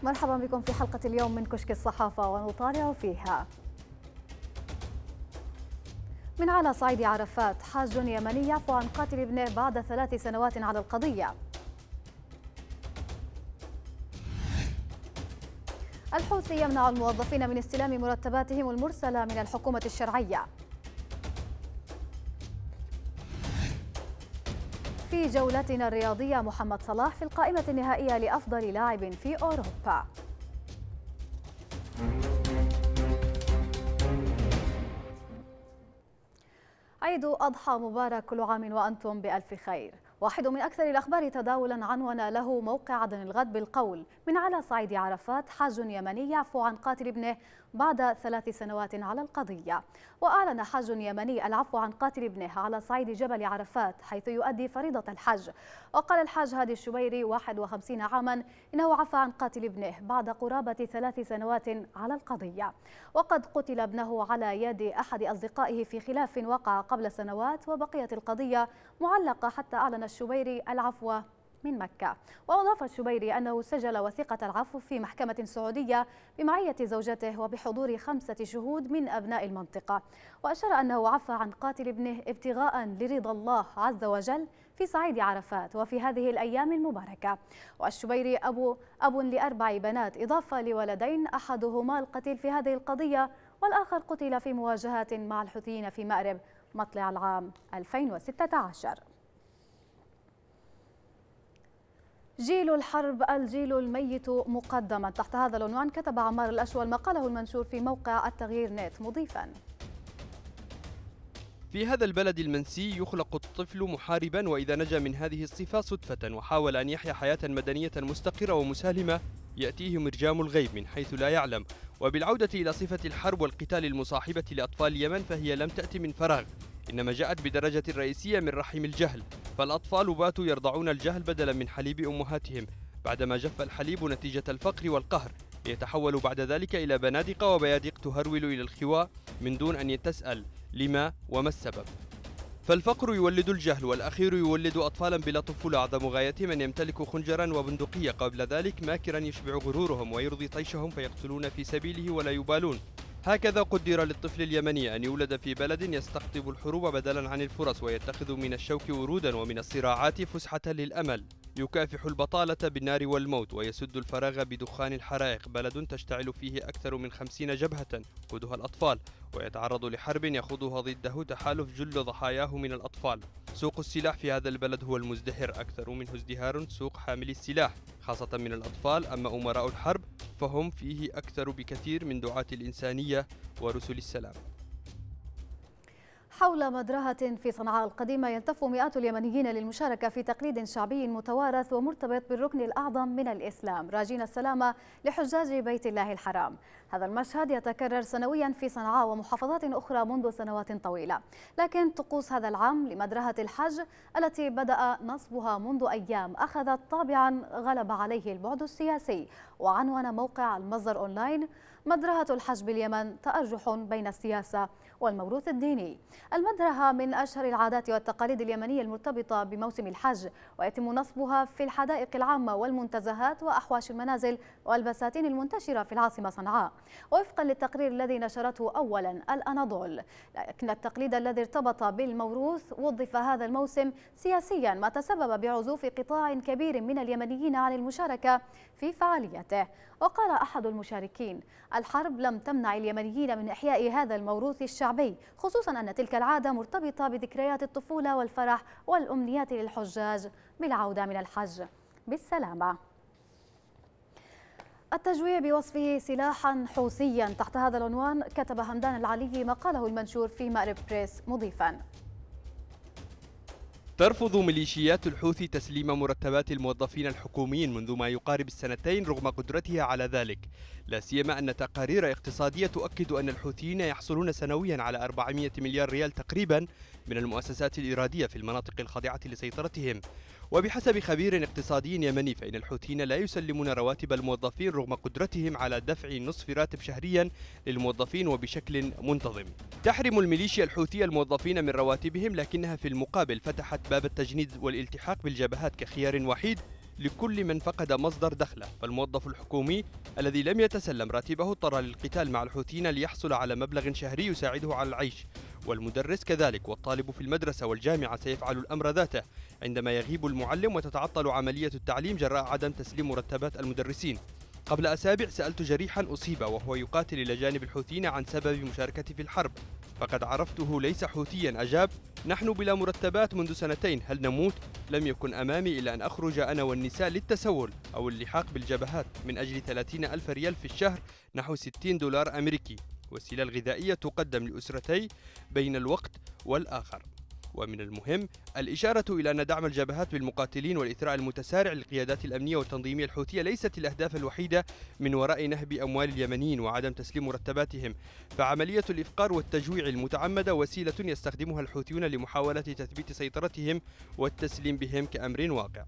مرحبا بكم في حلقة اليوم من كشك الصحافة، ونطالع فيها: من على صعيد عرفات، حاج يمني يعفو عن قاتل ابنه بعد 3 سنوات على القضية. الحوثي يمنع الموظفين من استلام مرتباتهم المرسلة من الحكومة الشرعية. في جولتنا الرياضية، محمد صلاح في القائمة النهائية لأفضل لاعب في أوروبا. عيد أضحى مبارك، كل عام وأنتم بألف خير. واحد من أكثر الأخبار تداولا عنون له موقع عدن الغد بالقول: من على صعيد عرفات، حاج يمني يعفو عن قاتل ابنه بعد 3 سنوات على القضية. وأعلن حاج يمني العفو عن قاتل ابنه على صعيد جبل عرفات حيث يؤدي فريضة الحج. وقال الحاج هادي الشبيري 51 عاما إنه عفى عن قاتل ابنه بعد قرابة 3 سنوات على القضية. وقد قتل ابنه على يد أحد أصدقائه في خلاف وقع قبل سنوات، وبقيت القضية معلقة حتى أعلن الشبيري العفو من مكة. وأضاف الشبيري أنه سجل وثيقة العفو في محكمة سعودية بمعية زوجته وبحضور 5 شهود من أبناء المنطقة. وأشار أنه عفى عن قاتل ابنه ابتغاء لرضا الله عز وجل في صعيد عرفات وفي هذه الأيام المباركة. والشبيري أب ل4 بنات إضافة لولدين، أحدهما القتيل في هذه القضية والآخر قتل في مواجهات مع الحوثيين في مأرب مطلع العام 2016. جيل الحرب، الجيل الميت مقدما. تحت هذا العنوان كتب عمار الأشول مقاله المنشور في موقع التغيير نت مضيفا: في هذا البلد المنسي يخلق الطفل محاربا، وإذا نجا من هذه الصفة صدفة وحاول أن يحيا حياة مدنية مستقرة ومسالمة يأتيه مرجام الغيب من حيث لا يعلم. وبالعودة إلى صفة الحرب والقتال المصاحبة لأطفال اليمن، فهي لم تأتي من فراغ، إنما جاءت بدرجة رئيسية من رحم الجهل. فالأطفال باتوا يرضعون الجهل بدلا من حليب أمهاتهم بعدما جف الحليب نتيجة الفقر والقهر، ليتحولوا بعد ذلك إلى بنادق وبيادق تهرول إلى الخواء من دون أن تسأل لما وما السبب. فالفقر يولد الجهل، والأخير يولد أطفالا بلا طفولة أعظم غايتهم أن يمتلكوا خنجرا وبندقية، قبل ذلك ماكرا يشبع غرورهم ويرضي طيشهم فيقتلون في سبيله ولا يبالون. هكذا قدر للطفل اليمني أن يولد في بلد يستقطب الحروب بدلا عن الفرص، ويتخذ من الشوك ورودا ومن الصراعات فسحة للأمل، يكافح البطالة بالنار والموت ويسد الفراغ بدخان الحرائق. بلد تشتعل فيه أكثر من 50 جبهة قودها الأطفال، ويتعرض لحرب يخوضها ضده تحالف جل ضحاياه من الأطفال. سوق السلاح في هذا البلد هو المزدهر، أكثر منه ازدهار سوق حاملي السلاح خاصة من الأطفال. أما أمراء الحرب فهم فيه أكثر بكثير من دعاة الإنسانية ورسل السلام. حول مدرهة في صنعاء القديمة يلتف مئات اليمنيين للمشاركة في تقليد شعبي متوارث ومرتبط بالركن الأعظم من الإسلام، راجين السلامة لحجاج بيت الله الحرام. هذا المشهد يتكرر سنويا في صنعاء ومحافظات أخرى منذ سنوات طويلة، لكن طقوس هذا العام لمدرهة الحج التي بدأ نصبها منذ أيام أخذت طابعا غلب عليه البعد السياسي. وعنوان موقع المصدر أونلاين: مدرهة الحج باليمن، تأرجح بين السياسة والموروث الديني. المدرهة من أشهر العادات والتقاليد اليمنية المرتبطة بموسم الحج، ويتم نصبها في الحدائق العامة والمنتزهات وأحواش المنازل والبساتين المنتشرة في العاصمة صنعاء. وفقا للتقرير الذي نشرته أولا الأناضول، لكن التقليد الذي ارتبط بالموروث وظف هذا الموسم سياسيا، ما تسبب بعزوف قطاع كبير من اليمنيين عن المشاركة في فعاليته. وقال أحد المشاركين: الحرب لم تمنع اليمنيين من إحياء هذا الموروث الشعبي، خصوصا أن تلك العادة مرتبطة بذكريات الطفولة والفرح والأمنيات للحجاج بالعودة من الحج بالسلامة. التجويع بوصفه سلاحا حوثيا. تحت هذا العنوان كتب همدان العلي مقاله المنشور في مأرب بريس مضيفا: ترفض ميليشيات الحوثي تسليم مرتبات الموظفين الحكوميين منذ ما يقارب السنتين رغم قدرتها على ذلك، لا سيما أن تقارير اقتصادية تؤكد أن الحوثيين يحصلون سنويا على 400 مليار ريال تقريبا من المؤسسات الإرادية في المناطق الخاضعة لسيطرتهم. وبحسب خبير اقتصادي يمني فإن الحوثيين لا يسلمون رواتب الموظفين رغم قدرتهم على دفع نصف راتب شهريا للموظفين وبشكل منتظم. تحرم الميليشيا الحوثية الموظفين من رواتبهم، لكنها في المقابل فتحت باب التجنيد والالتحاق بالجبهات كخيار وحيد لكل من فقد مصدر دخله، فالموظف الحكومي الذي لم يتسلم راتبه اضطر للقتال مع الحوثيين ليحصل على مبلغ شهري يساعده على العيش، والمدرس كذلك، والطالب في المدرسة والجامعة سيفعل الأمر ذاته عندما يغيب المعلم وتتعطل عملية التعليم جراء عدم تسليم مرتبات المدرسين. قبل أسابيع سألت جريحا أصيب وهو يقاتل إلى جانب الحوثيين عن سبب مشاركته في الحرب، فقد عرفته ليس حوثيا. أجاب: نحن بلا مرتبات منذ 2 سنين، هل نموت؟ لم يكن أمامي إلا أن أخرج أنا والنساء للتسول أو اللحاق بالجبهات من أجل 30,000 ريال في الشهر، نحو 60 دولار أمريكي، وسيلة الغذائية تقدم لأسرتي بين الوقت والآخر. ومن المهم الإشارة إلى أن دعم الجبهات بالمقاتلين والإثراء المتسارع للقيادات الأمنية والتنظيمية الحوثية ليست الأهداف الوحيدة من وراء نهب أموال اليمنيين وعدم تسليم مرتباتهم، فعملية الإفقار والتجويع المتعمدة وسيلة يستخدمها الحوثيون لمحاولة تثبيت سيطرتهم والتسليم بهم كأمر واقع.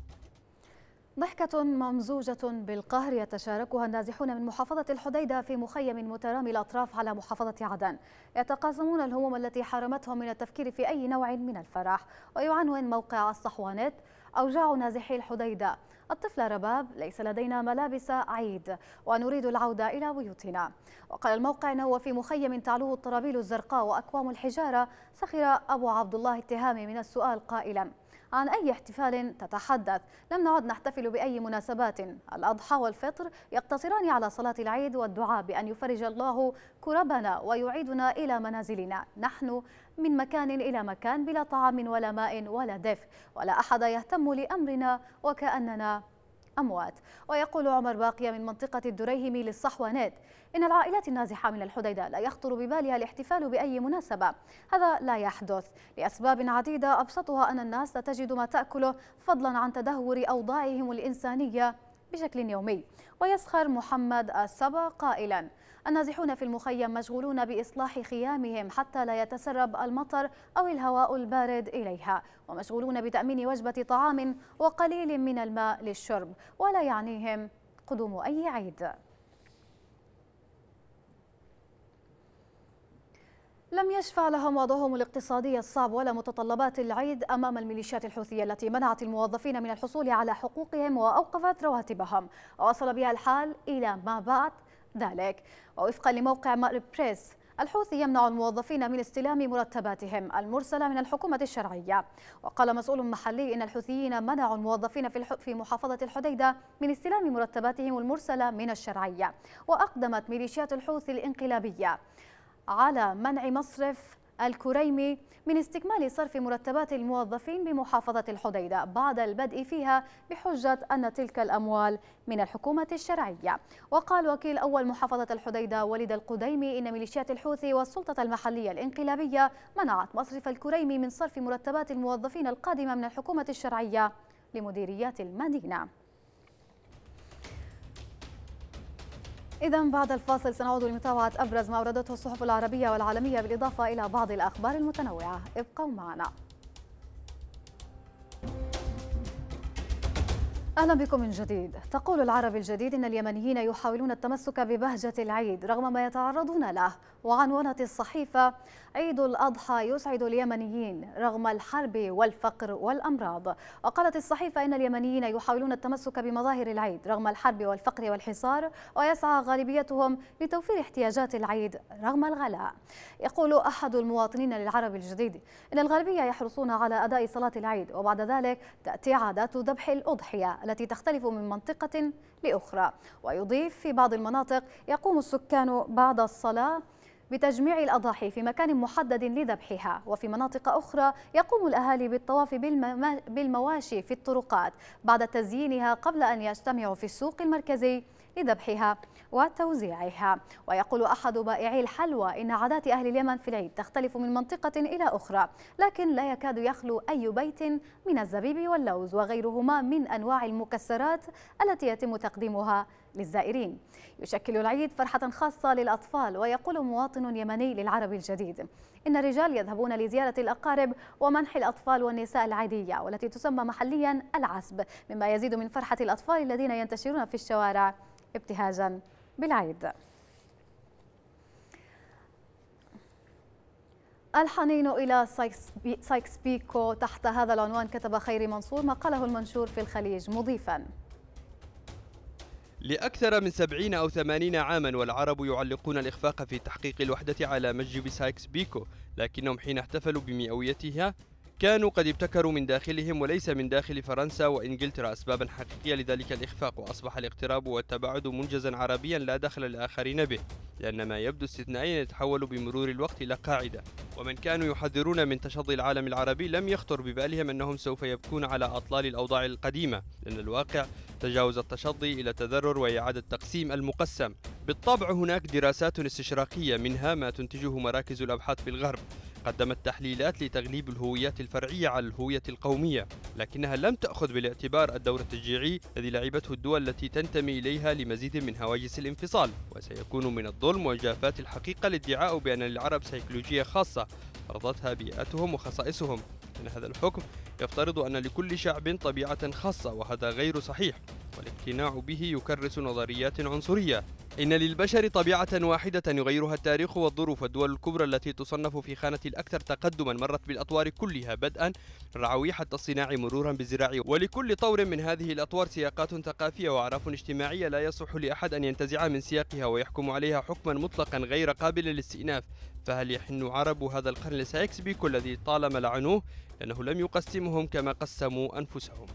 ضحكة ممزوجة بالقهر يتشاركها النازحون من محافظة الحديدة في مخيم مترامي الأطراف على محافظة عدن، يتقاسمون الهموم التي حرمتهم من التفكير في أي نوع من الفرح. ويعنون موقع الصحوانات: أوجاع نازحي الحديدة، الطفلة رباب: ليس لدينا ملابس عيد ونريد العودة إلى بيوتنا. وقال الموقع أنه وفي مخيم تعلوه الطرابيل الزرقاء وأكوام الحجارة سخر أبو عبد الله التهامي من السؤال قائلا: عن أي احتفال تتحدث؟ لم نعد نحتفل بأي مناسبات، الأضحى والفطر يقتصران على صلاة العيد والدعاء بأن يفرج الله كربنا ويعيدنا إلى منازلنا. نحن من مكان إلى مكان بلا طعام ولا ماء ولا دفء، ولا أحد يهتم لأمرنا وكأننا أموات. ويقول عمر باقية من منطقة الدريهمي للصحوانات: إن العائلات النازحة من الحديدة لا يخطر ببالها الاحتفال بأي مناسبة، هذا لا يحدث لأسباب عديدة، أبسطها أن الناس لا تجد ما تأكله فضلا عن تدهور أوضاعهم الإنسانية بشكل يومي. ويسخر محمد السبا قائلا: النازحون في المخيم مشغولون بإصلاح خيامهم حتى لا يتسرب المطر أو الهواء البارد إليها، ومشغولون بتأمين وجبة طعام وقليل من الماء للشرب، ولا يعنيهم قدوم أي عيد. لم يشفع لهم وضعهم الاقتصادي الصعب ولا متطلبات العيد أمام الميليشيات الحوثية التي منعت الموظفين من الحصول على حقوقهم وأوقفت رواتبهم، ووصل بها الحال إلى ما بعد ذلك. ووفقا لموقع بريس، الحوثي يمنع الموظفين من استلام مرتباتهم المرسلة من الحكومة الشرعية. وقال مسؤول محلي إن الحوثيين منعوا الموظفين في محافظة الحديدة من استلام مرتباتهم المرسلة من الشرعية. وأقدمت ميليشيات الحوثي الانقلابية على منع مصرف الكريمي من استكمال صرف مرتبات الموظفين بمحافظة الحديدة بعد البدء فيها بحجة أن تلك الأموال من الحكومة الشرعية. وقال وكيل أول محافظة الحديدة وليد القديمي إن ميليشيات الحوثي والسلطة المحلية الانقلابية منعت مصرف الكريمي من صرف مرتبات الموظفين القادمة من الحكومة الشرعية لمديريات المدينة. إذن بعد الفاصل سنعود لمتابعة أبرز ما أوردته الصحف العربية والعالمية بالإضافة إلى بعض الأخبار المتنوعة، ابقوا معنا. أهلا بكم من جديد. تقول العرب الجديد إن اليمنيين يحاولون التمسك ببهجة العيد رغم ما يتعرضون له. وعنونت الصحيفة: عيد الأضحى يسعد اليمنيين رغم الحرب والفقر والأمراض. وقالت الصحيفة إن اليمنيين يحاولون التمسك بمظاهر العيد رغم الحرب والفقر والحصار، ويسعى غالبيتهم لتوفير احتياجات العيد رغم الغلاء. يقول أحد المواطنين للعرب الجديد إن الغالبية يحرصون على أداء صلاة العيد، وبعد ذلك تأتي عادات ذبح الأضحية التي تختلف من منطقة لأخرى. ويضيف: في بعض المناطق يقوم السكان بعد الصلاة بتجميع الأضاحي في مكان محدد لذبحها، وفي مناطق أخرى يقوم الأهالي بالطواف بالمواشي في الطرقات بعد تزيينها قبل أن يجتمعوا في السوق المركزي لذبحها وتوزيعها. ويقول أحد بائعي الحلوى إن عادات أهل اليمن في العيد تختلف من منطقة إلى أخرى، لكن لا يكاد يخلو أي بيت من الزبيب واللوز وغيرهما من أنواع المكسرات التي يتم تقديمها للزائرين. يشكل العيد فرحة خاصة للأطفال. ويقول مواطن يمني للعرب الجديد إن الرجال يذهبون لزيارة الأقارب ومنح الأطفال والنساء العيدية والتي تسمى محليا العسب، مما يزيد من فرحة الأطفال الذين ينتشرون في الشوارع ابتهاجا بالعيد. الحنين إلى سايكس بيكو. تحت هذا العنوان كتب خيري منصور مقاله المنشور في الخليج مضيفا: لأكثر من 70 أو 80 عاما والعرب يعلقون الإخفاق في تحقيق الوحدة على مسجد سايكس بيكو، لكنهم حين احتفلوا بمئويتها كانوا قد ابتكروا من داخلهم وليس من داخل فرنسا وإنجلترا أسبابا حقيقية لذلك الإخفاق، وأصبح الاقتراب والتباعد منجزا عربيا لا دخل للآخرين به، لأن ما يبدو استثنائيا يتحول بمرور الوقت إلى قاعدة. ومن كانوا يحذرون من تشظي العالم العربي لم يخطر ببالهم أنهم سوف يبكون على أطلال الأوضاع القديمة، لأن الواقع تجاوز التشظي إلى التذرر وإعادة تقسيم المقسم. بالطبع هناك دراسات استشراقية منها ما تنتجه مراكز الأبحاث في الغرب قدمت تحليلات لتغليب الهويات الفرعية على الهوية القومية، لكنها لم تأخذ بالاعتبار الدور التشجيعي الذي لعبته الدول التي تنتمي إليها لمزيد من هواجس الانفصال. وسيكون من الظلم وجافات الحقيقة الادعاء بأن للعرب سيكولوجية خاصة فرضتها بيئتهم وخصائصهم، إن هذا الحكم يفترض أن لكل شعب طبيعة خاصة، وهذا غير صحيح، والاقتناع به يكرس نظريات عنصرية. إن للبشر طبيعة واحدة يغيرها التاريخ والظروف. الدول الكبرى التي تصنف في خانة الأكثر تقدما مرت بالأطوار كلها بدءا من الرعوي حتى الصناع مرورا بالزراعي، ولكل طور من هذه الأطوار سياقات ثقافية وأعراف اجتماعية لا يصح لأحد أن ينتزع من سياقها ويحكم عليها حكما مطلقا غير قابل للاستئناف. فهل يحن عرب هذا القرن لسايكس بيكو الذي طالما لعنوه لأنه لم يقسمهم كما قسموا أنفسهم؟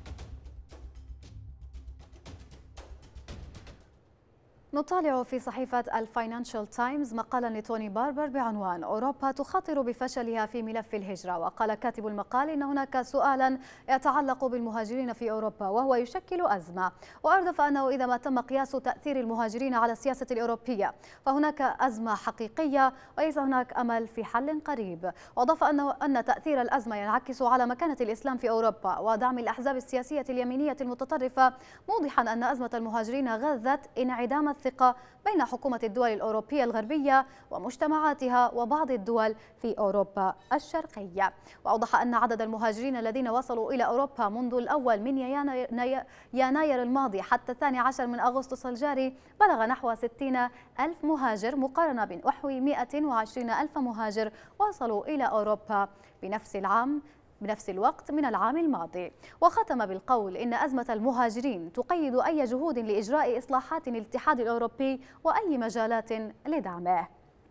نطالع في صحيفة الفاينانشال تايمز مقالا لتوني باربر بعنوان: أوروبا تخاطر بفشلها في ملف الهجرة. وقال كاتب المقال إن هناك سؤالا يتعلق بالمهاجرين في أوروبا وهو يشكل أزمة، وأضاف أنه إذا ما تم قياس تأثير المهاجرين على السياسة الأوروبية فهناك أزمة حقيقية وليس هناك أمل في حل قريب. وأضاف أن تأثير الأزمة ينعكس على مكانة الإسلام في أوروبا ودعم الأحزاب السياسية اليمينية المتطرفة، موضحا أن أزمة المهاجرين غذت انعدام الثقة بين حكومة الدول الأوروبية الغربية ومجتمعاتها وبعض الدول في أوروبا الشرقية. وأوضح أن عدد المهاجرين الذين وصلوا إلى أوروبا منذ الأول من يناير الماضي حتى 12 من أغسطس الجاري بلغ نحو 60 ألف مهاجر، مقارنة بنحو 120 ألف مهاجر وصلوا إلى أوروبا بنفس الوقت من العام الماضي. وختم بالقول إن أزمة المهاجرين تقيد أي جهود لإجراء إصلاحات الاتحاد الأوروبي وأي مجالات لدعمه.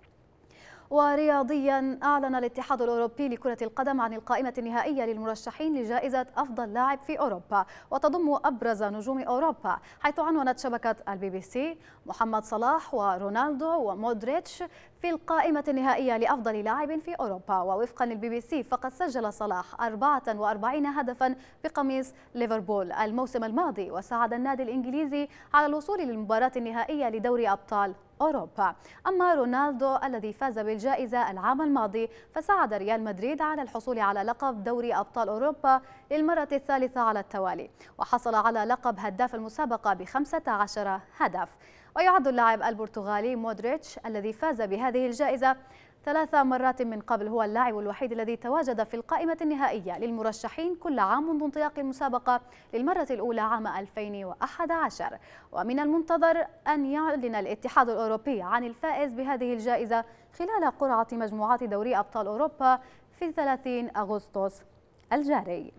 ورياضيا، أعلن الاتحاد الأوروبي لكرة القدم عن القائمة النهائية للمرشحين لجائزة أفضل لاعب في أوروبا، وتضم أبرز نجوم أوروبا، حيث عنونت شبكة BBC محمد صلاح ورونالدو ومودريتش في القائمة النهائية لأفضل لاعب في أوروبا. ووفقا للBBC فقد سجل صلاح 44 هدفا بقميص ليفربول الموسم الماضي، وساعد النادي الإنجليزي على الوصول للمباراة النهائية لدوري أبطال أوروبا. أما رونالدو الذي فاز بالجائزة العام الماضي فساعد ريال مدريد على الحصول على لقب دوري أبطال أوروبا للمرة الثالثة على التوالي، وحصل على لقب هداف المسابقة ب15 هدف. ويعد اللاعب البرتغالي مودريتش الذي فاز بهذه الجائزة 3 مرات من قبل هو اللاعب الوحيد الذي تواجد في القائمة النهائية للمرشحين كل عام منذ انطلاق المسابقة للمرة الأولى عام 2011. ومن المنتظر أن يعلن الاتحاد الأوروبي عن الفائز بهذه الجائزة خلال قرعة مجموعات دوري أبطال أوروبا في 30 أغسطس الجاري.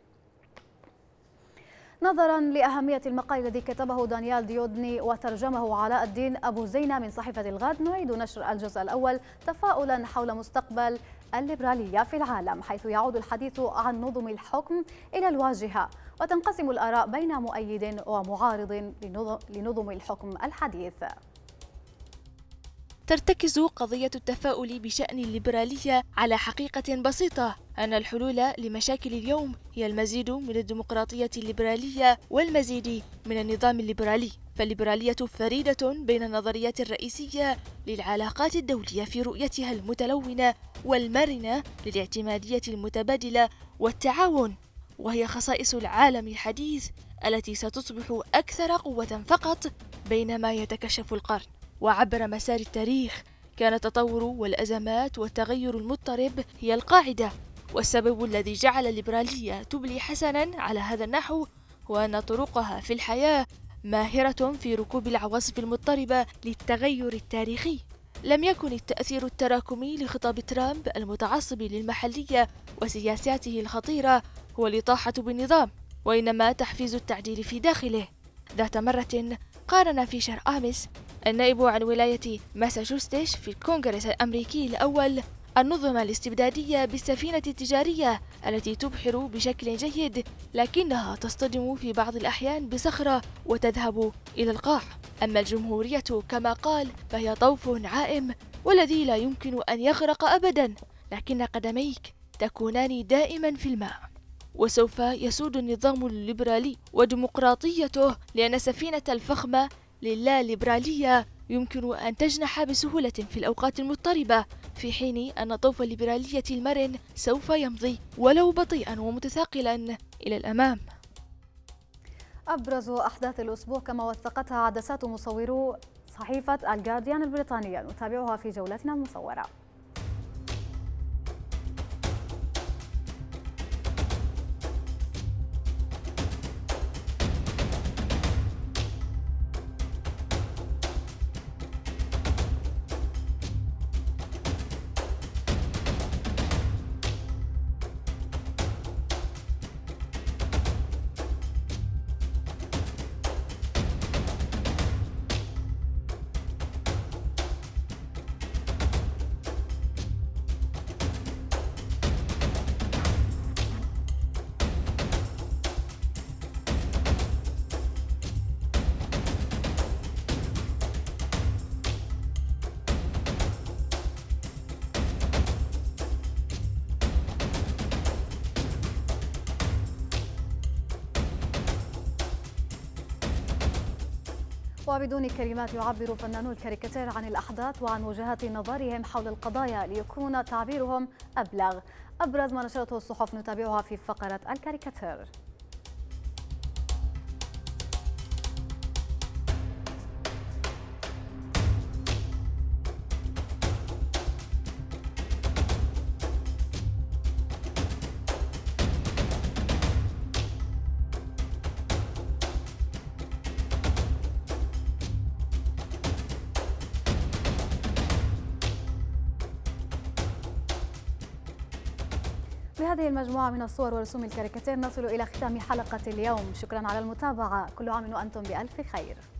نظرا لأهمية المقال الذي كتبه دانيال ديودني وترجمه علاء الدين أبو زينة من صحيفة الغد، نعيد نشر الجزء الأول تفاؤلا حول مستقبل الليبرالية في العالم، حيث يعود الحديث عن نظم الحكم إلى الواجهة، وتنقسم الآراء بين مؤيد ومعارض لنظم الحكم الحديث. ترتكز قضية التفاؤل بشأن الليبرالية على حقيقة بسيطة، أن الحلول لمشاكل اليوم هي المزيد من الديمقراطية الليبرالية والمزيد من النظام الليبرالي. فالليبرالية فريدة بين النظريات الرئيسية للعلاقات الدولية في رؤيتها المتلونة والمرنة للاعتمادية المتبادلة والتعاون، وهي خصائص العالم الحديث التي ستصبح أكثر قوة فقط بينما يتكشف القرن. وعبر مسار التاريخ كان التطور والأزمات والتغير المضطرب هي القاعدة، والسبب الذي جعل الليبرالية تبلي حسنا على هذا النحو هو أن طرقها في الحياة ماهرة في ركوب العواصف المضطربة للتغير التاريخي. لم يكن التأثير التراكمي لخطاب ترامب المتعصب للمحلية وسياساته الخطيرة هو الإطاحة بالنظام، وإنما تحفيز التعديل في داخله. ذات مرة قارن فيشر آمس النائب عن ولاية ماساتشوستس في الكونغرس الأمريكي الأول النظم الاستبدادية بالسفينة التجارية التي تبحر بشكل جيد، لكنها تصطدم في بعض الأحيان بصخرة وتذهب إلى القاع. أما الجمهورية كما قال فهي طوف عائم والذي لا يمكن أن يغرق أبدا، لكن قدميك تكونان دائما في الماء. وسوف يسود النظام الليبرالي وديمقراطيته، لأن السفينة الفخمة للا ليبرالية يمكن أن تجنح بسهولة في الأوقات المضطربة، في حين أن طوف الليبرالية المرن سوف يمضي ولو بطيئا ومتثاقلا إلى الأمام. أبرز أحداث الأسبوع كما وثقتها عدسات مصورو صحيفة الجارديان البريطانية، نتابعها في جولتنا المصورة. وبدون كلمات يعبر فنانو الكاريكاتير عن الأحداث وعن وجهات نظرهم حول القضايا ليكون تعبيرهم أبلغ. أبرز ما نشرته الصحف نتابعها في فقرة الكاريكاتير. بهذه المجموعة من الصور ورسوم الكاريكاتير نصل إلى ختام حلقة اليوم. شكرا على المتابعة، كل عام وأنتم بألف خير.